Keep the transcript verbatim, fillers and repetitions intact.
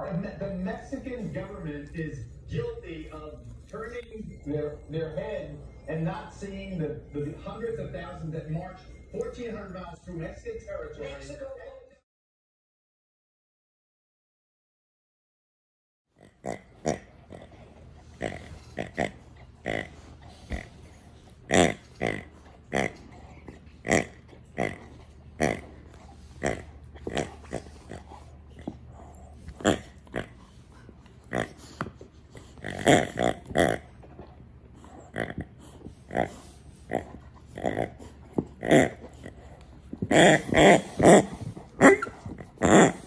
the Mexican government is guilty of turning their their head and not seeing the, the hundreds of thousands that marched fourteen hundred miles through Mexican territory. Mexico. Uh, uh, uh, uh.